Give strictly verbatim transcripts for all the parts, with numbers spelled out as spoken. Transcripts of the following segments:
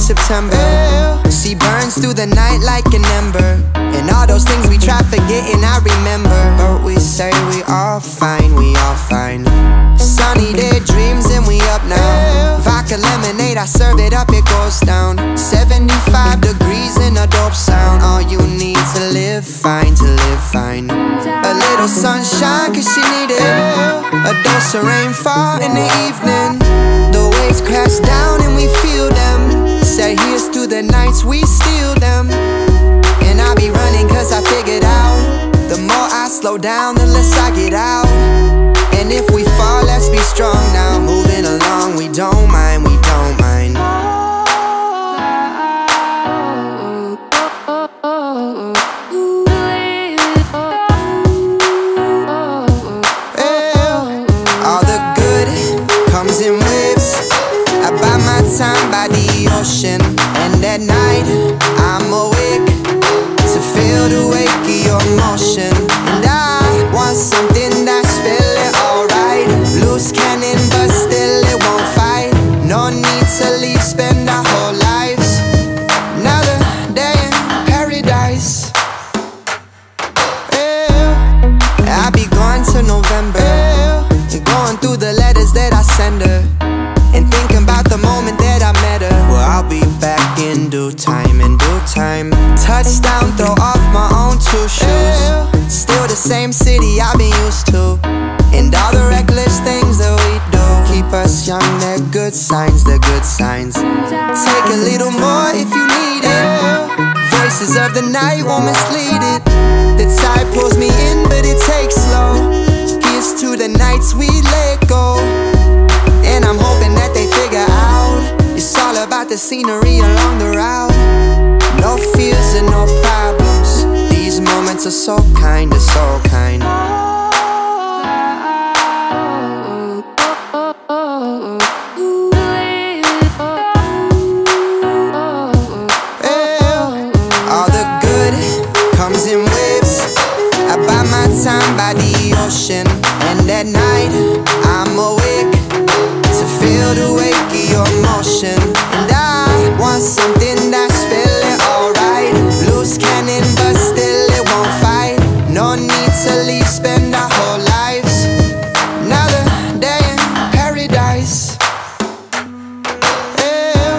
September. She burns through the night like an ember, and all those things we try forgetting I remember. But we say we all fine, we all fine. Sunny day dreams and we up now. Vodka lemonade, I serve it up, it goes down. Seventy-five degrees in a dope sound. All you need to live fine, to live fine. A little sunshine cause she need it. A dose of rainfall in the evening. The waves crash down and we feel them. Say here's to the nights we steal them. And I be running cause I figured out, the more I slow down, the less I get out. And if we fall, let's be strong now. Moving along, we don't mind, we don't mind. All the good comes in waves. I buy my time by the ocean, and at night I'm awake to feel the wake of your motion. And I want something that's feeling alright. Loose cannon but still it won't fight. No need to leave, spend our whole lives. Another day in paradise. Yeah. I be going to November, yeah. Going through the letters that I send her, and thinking about the moment that I met her. Well, I'll be back in due time, in due time. Touchdown, throw off my own two shoes. Still the same city I've been used to, and all the reckless things that we do keep us young, they're good signs, they're good signs. Take a little more if you need it. Voices of the night won't mislead it. The tide pulls me in but it takes slow. Here's to the nights we let go. And I'm hoping that they figure out it's all about the scenery along the route. No fears and no problems. These moments are so kind, they're so kind. All the good comes in waves. I buy my time by the ocean, and at night I'm awake to feel the wake of your motion. And I want something that's feeling alright. Loose cannon but still it won't fight. No need to leave, spend our whole lives. Another day in paradise. Yeah.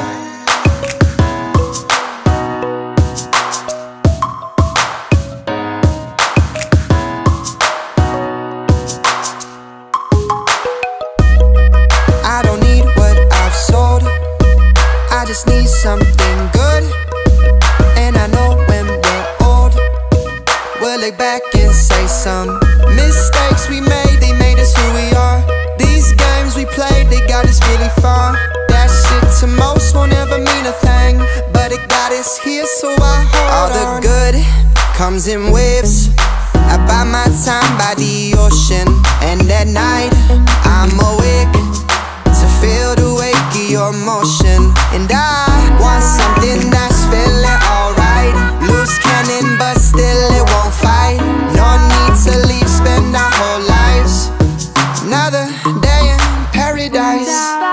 I don't need what I've sold, I just need something good. And I know when we're old, we'll look back and say some mistakes we made, they made us who we are. These games we played, they got us really far. That shit to most won't ever mean a thing, but it got us here, so I hold on. All the good comes in waves. I buy my time by the ocean, and at night I'm awake to feel the wake of your motion. And I want something that's feeling alright. Loose cannon but still it won't fight. No need to leave, spend our whole lives. Another day in paradise.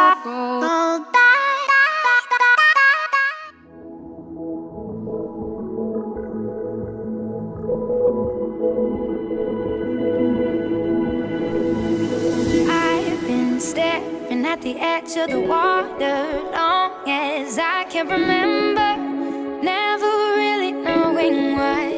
I've been staring at the edge of the water long as I can remember, never really knowing why.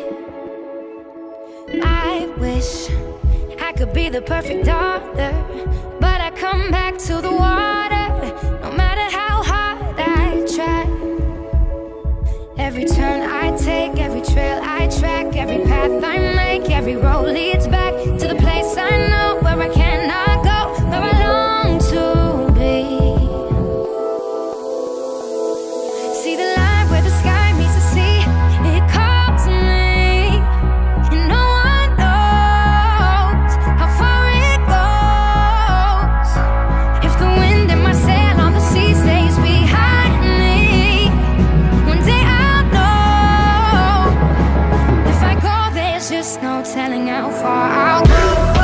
I wish I could be the perfect daughter, but I come back to the water no matter how hard I try. Every turn I take, every trail I track, every path I make, every road leads back to the place I know where I cannot go, where I long to be. See the line where the sky meets the sea, it calls me, and no one knows how far it goes. If the wind in my sail on the sea stays behind me, one day I'll know. If I go, there's just no telling how far I'll go.